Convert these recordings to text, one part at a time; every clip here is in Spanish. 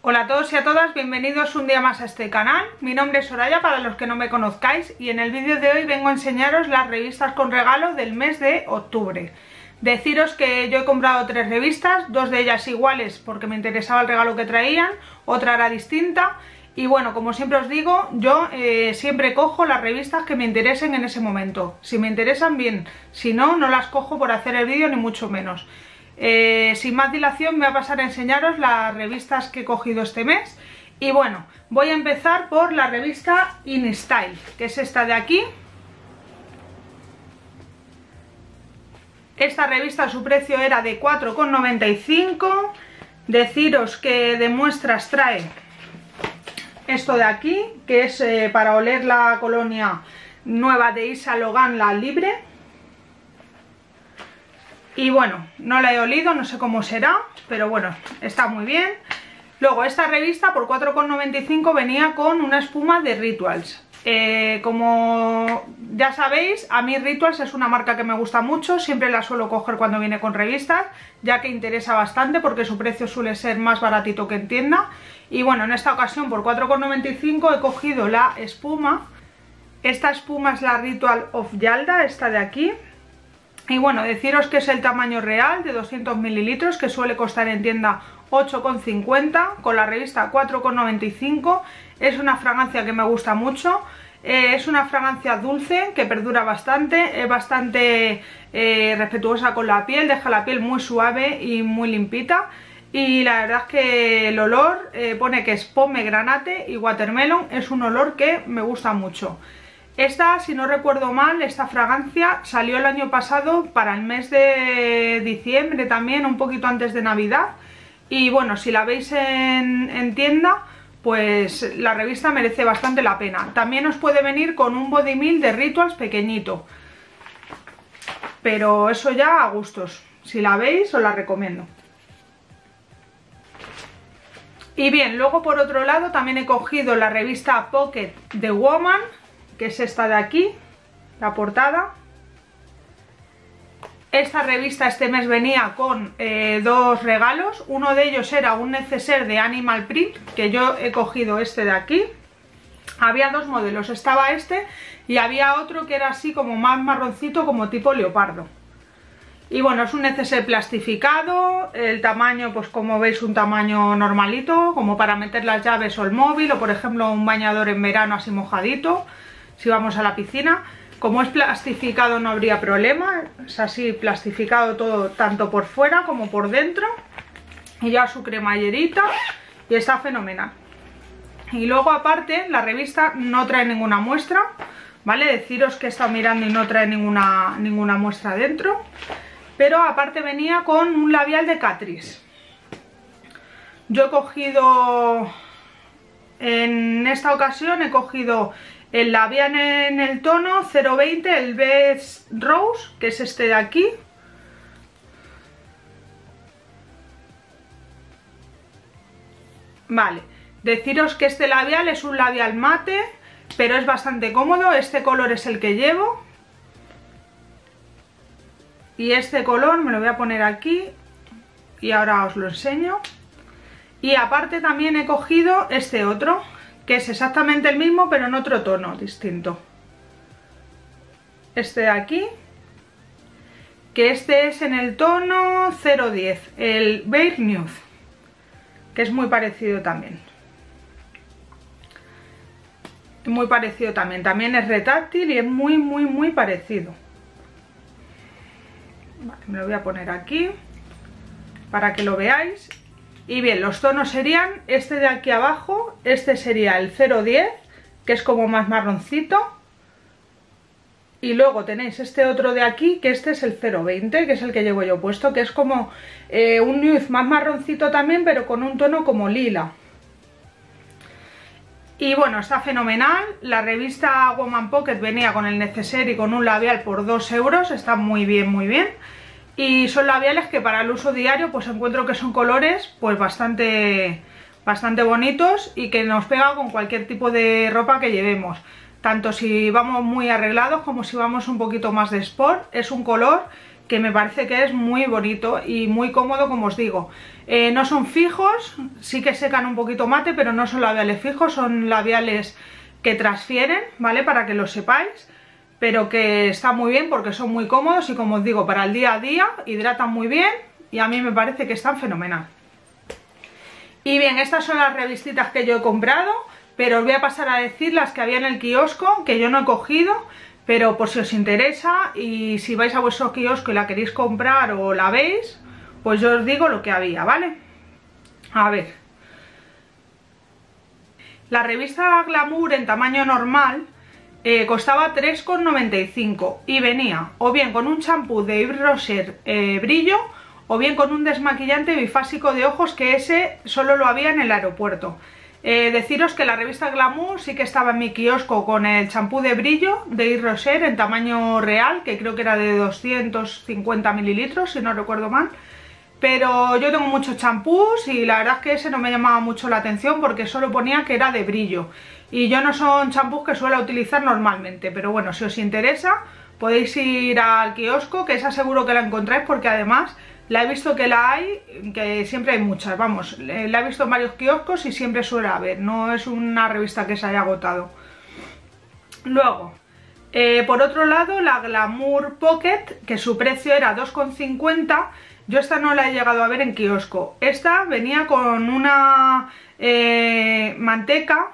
Hola a todos y a todas, bienvenidos un día más a este canal. Mi nombre es Soraya para los que no me conozcáis y en el vídeo de hoy vengo a enseñaros las revistas con regalo del mes de octubre. Deciros que yo he comprado 3 revistas, 2 de ellas iguales porque me interesaba el regalo que traían, otra era distinta. Y bueno, como siempre os digo, yo siempre cojo las revistas que me interesen en ese momento. Si me interesan, bien, si no, no las cojo por hacer el vídeo ni mucho menos. Sin más dilación me voy a pasar a enseñaros las revistas que he cogido este mes. Y bueno, voy a empezar por la revista InStyle, que es esta de aquí. Esta revista, su precio era de 4,95. Deciros que de muestras trae esto de aquí, que es para oler la colonia nueva de Yves Saint Laurent, la Libre. Y bueno, no la he olido, no sé cómo será, pero bueno, está muy bien. Luego esta revista por 4,95 venía con una espuma de Rituals. Como ya sabéis, a mí Rituals es una marca que me gusta mucho, siempre la suelo coger cuando viene con revistas, ya que interesa bastante porque su precio suele ser más baratito que en tienda. Y bueno, en esta ocasión por 4,95 he cogido la espuma. Esta espuma es la Ritual of Yalda, esta de aquí. Y bueno, deciros que es el tamaño real de 200 mililitros, que suele costar en tienda 8,50, con la revista 4,95. Es una fragancia que me gusta mucho, es una fragancia dulce que perdura bastante, es bastante respetuosa con la piel, deja la piel muy suave y muy limpita. Y la verdad es que el olor pone que es pomegranate y watermelon, es un olor que me gusta mucho. Esta, si no recuerdo mal, esta fragancia salió el año pasado para el mes de diciembre también, un poquito antes de Navidad. Y bueno, si la veis en tienda, pues la revista merece bastante la pena. También os puede venir con un body milk de Rituals pequeñito, pero eso ya a gustos. Si la veis, os la recomiendo. Y bien, luego por otro lado también he cogido la revista Pocket de Woman, que es esta de aquí, la portada. Esta revista este mes venía con 2 regalos. Uno de ellos era un neceser de Animal Print, que yo he cogido este de aquí. Había 2 modelos, estaba este y había otro que era así como más marroncito, como tipo leopardo. Y bueno, es un neceser plastificado, el tamaño pues como veis un tamaño normalito, como para meter las llaves o el móvil, o por ejemplo un bañador en verano así mojadito, si vamos a la piscina. Como es plastificado no habría problema, es así plastificado todo, tanto por fuera como por dentro. Y ya su cremallerita y está fenomenal. Y luego aparte la revista no trae ninguna muestra, ¿vale? Deciros que he estado mirando y no trae ninguna muestra dentro. Pero aparte venía con un labial de Catrice. Yo he cogido, en esta ocasión he cogido el labial en el tono 020, el Best Rose, que es este de aquí. Vale, deciros que este labial es un labial mate, pero es bastante cómodo. Este color es el que llevo. Y este color me lo voy a poner aquí y ahora os lo enseño. Y aparte también he cogido este otro, que es exactamente el mismo pero en otro tono distinto. Este de aquí, que este es en el tono 010, el Beige Nude, que es muy parecido también. Muy parecido también, también es retráctil y es muy parecido. Vale, me lo voy a poner aquí para que lo veáis. Y bien, los tonos serían este de aquí abajo, este sería el 010, que es como más marroncito. Y luego tenéis este otro de aquí, que este es el 020, que es el que llevo yo puesto, que es como un nude más marroncito también, pero con un tono como lila. Y bueno, está fenomenal. La revista Woman Pocket venía con el neceser y con un labial por 2 euros. Está muy bien, muy bien. Y son labiales que para el uso diario pues encuentro que son colores pues bastante bonitos y que nos pega con cualquier tipo de ropa que llevemos. Tanto si vamos muy arreglados como si vamos un poquito más de sport. Es un color que me parece que es muy bonito y muy cómodo, como os digo. No son fijos, sí que secan un poquito mate, pero no son labiales fijos, son labiales que transfieren, ¿vale? Para que lo sepáis, pero que está muy bien porque son muy cómodos y, como os digo, para el día a día hidratan muy bien y a mí me parece que están fenomenal. Y bien, estas son las revistitas que yo he comprado, pero os voy a pasar a decir las que había en el kiosco, que yo no he cogido, pero por si os interesa y si vais a vuestro kiosco y la queréis comprar o la veis, pues yo os digo lo que había, ¿vale? A ver, la revista Glamour en tamaño normal costaba 3,95 y venía o bien con un champú de Yves Rocher brillo o bien con un desmaquillante bifásico de ojos, que ese solo lo había en el aeropuerto. Deciros que la revista Glamour sí que estaba en mi kiosco con el champú de brillo de Yves Rocher en tamaño real, que creo que era de 250 mililitros, si no recuerdo mal. Pero yo tengo muchos champús y la verdad es que ese no me llamaba mucho la atención porque solo ponía que era de brillo. Y yo no son champús que suelo utilizar normalmente, pero bueno, si os interesa podéis ir al kiosco, que esa seguro que la encontráis porque además la he visto que la hay, que siempre hay muchas, vamos, la he visto en varios kioscos y siempre suele haber, no es una revista que se haya agotado. Luego, por otro lado, la Glamour Pocket, que su precio era 2,50, yo esta no la he llegado a ver en kiosco. Esta venía con una manteca,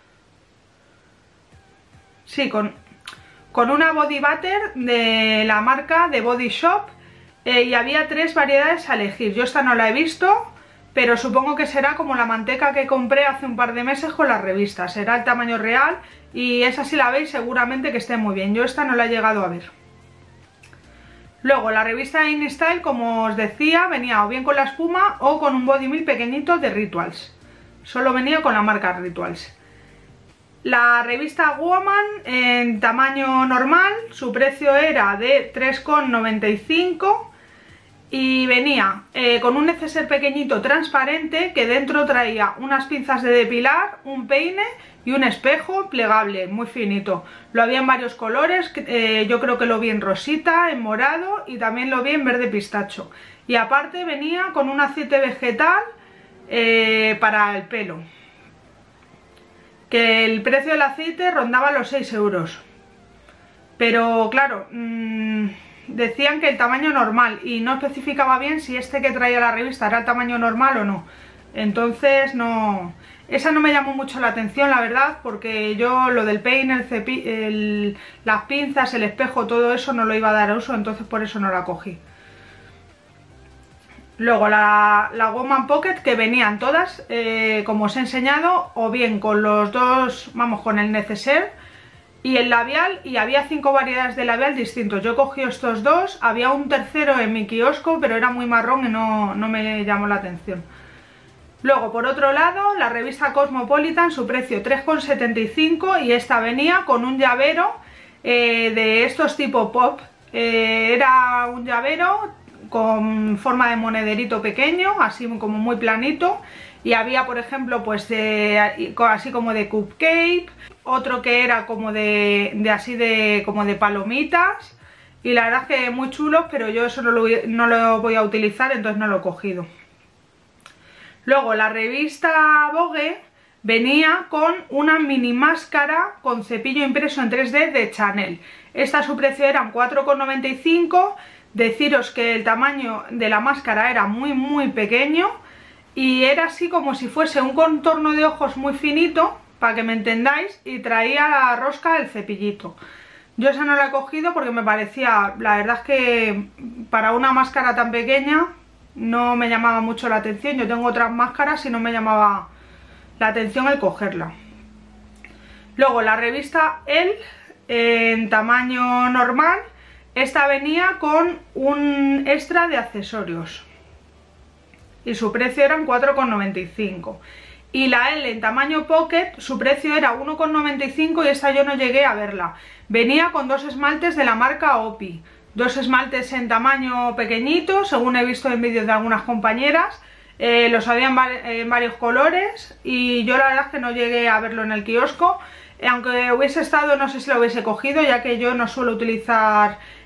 sí, con una body butter de la marca de Body Shop, y había 3 variedades a elegir. Yo esta no la he visto, pero supongo que será como la manteca que compré hace un par de meses con las revistas, será el tamaño real y esa, si la veis, seguramente que esté muy bien. Yo esta no la he llegado a ver. Luego la revista InStyle, como os decía, venía o bien con la espuma o con un body milk pequeñito de Rituals. Solo venía con la marca Rituals. La revista Woman en tamaño normal, su precio era de 3,95 y venía con un neceser pequeñito transparente que dentro traía unas pinzas de depilar, un peine y un espejo plegable muy finito. Lo había en varios colores, yo creo que lo vi en rosita, en morado y también lo vi en verde pistacho. Y aparte venía con un aceite vegetal para el pelo, que el precio del aceite rondaba los 6 euros. Pero claro, decían que el tamaño normal y no especificaba bien si este que traía la revista era el tamaño normal o no. Entonces no, esa no me llamó mucho la atención, la verdad, porque yo lo del peine, las pinzas, el espejo, todo eso no lo iba a dar a uso, entonces por eso no la cogí. Luego la Woman Pocket, que venían todas, como os he enseñado, o bien con los dos, vamos, con el neceser y el labial, y había 5 variedades de labial distintos. Yo cogí estos dos, había un tercero en mi kiosco, pero era muy marrón y no me llamó la atención. Luego, por otro lado, la revista Cosmopolitan, su precio 3,75 y esta venía con un llavero de estos tipo pop. Era un llavero con forma de monederito pequeño, así como muy planito, y había, por ejemplo, pues así como de cupcake, otro que era como como de palomitas, y la verdad es que muy chulos, pero yo eso no lo voy a utilizar, entonces no lo he cogido. Luego la revista Vogue venía con una mini máscara con cepillo impreso en 3D de Chanel. Esta, su precio eran 4,95. Deciros que el tamaño de la máscara era muy pequeño y era así como si fuese un contorno de ojos muy finito, para que me entendáis, y traía la rosca el cepillito. Yo esa no la he cogido porque me parecía, la verdad es que para una máscara tan pequeña no me llamaba mucho la atención. Yo tengo otras máscaras y no me llamaba la atención el cogerla. Luego la revista Elle en tamaño normal, esta venía con un extra de accesorios y su precio eran 4,95. Y la Elle en tamaño Pocket, su precio era 1,95 y esta yo no llegué a verla. Venía con 2 esmaltes de la marca Opi, 2 esmaltes en tamaño pequeñito, según he visto en vídeos de algunas compañeras. Los había en varios colores y yo la verdad es que no llegué a verlo en el kiosco. Aunque hubiese estado, no sé si lo hubiese cogido, ya que yo no suelo utilizar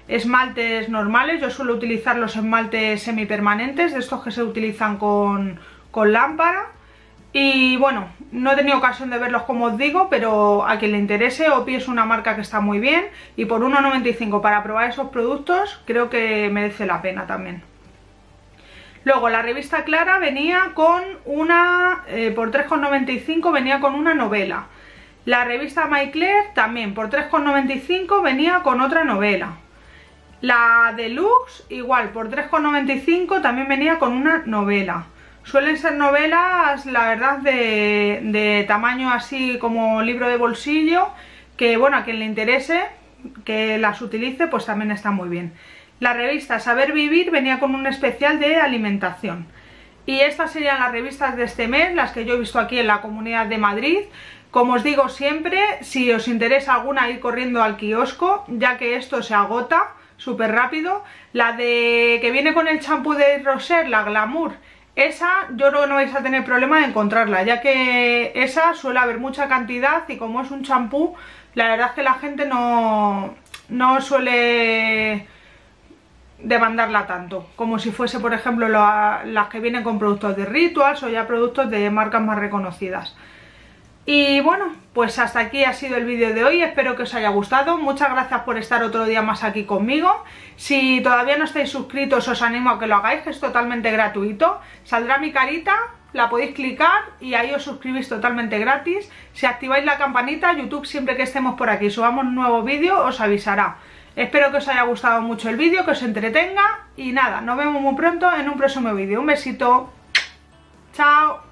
esmaltes normales. Yo suelo utilizar los esmaltes semipermanentes, de estos que se utilizan con lámpara. Y bueno, no he tenido ocasión de verlos como os digo, pero a quien le interese, Opi es una marca que está muy bien y por 1,95 para probar esos productos creo que merece la pena también. Luego la revista Clara venía con una, por 3,95 venía con una novela. La revista Marie Claire también por 3,95 venía con otra novela. La Deluxe igual por 3,95 también venía con una novela. Suelen ser novelas, la verdad, de tamaño así como libro de bolsillo, que bueno, a quien le interese, que las utilice, pues también está muy bien. La revista Saber Vivir venía con un especial de alimentación. Y estas serían las revistas de este mes, las que yo he visto aquí en la Comunidad de Madrid. Como os digo siempre, si os interesa alguna, ir corriendo al kiosco, ya que esto se agota súper rápido. La de que viene con el champú de Roser, la Glamour, esa yo creo que no vais a tener problema de encontrarla, ya que esa suele haber mucha cantidad y como es un champú, la verdad es que la gente no suele demandarla tanto, como si fuese por ejemplo las que vienen con productos de Rituals o ya productos de marcas más reconocidas. Y bueno, pues hasta aquí ha sido el vídeo de hoy, espero que os haya gustado, muchas gracias por estar otro día más aquí conmigo. Si todavía no estáis suscritos os animo a que lo hagáis, que es totalmente gratuito, saldrá mi carita, la podéis clicar y ahí os suscribís totalmente gratis. Si activáis la campanita, YouTube siempre que estemos por aquí subamos un nuevo vídeo os avisará. Espero que os haya gustado mucho el vídeo, que os entretenga y nada, nos vemos muy pronto en un próximo vídeo. Un besito, chao.